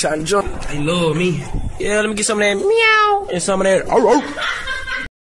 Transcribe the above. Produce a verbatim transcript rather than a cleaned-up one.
trying to jump. They love me. Yeah, let me get some of that meow and some of that. Oh, oh.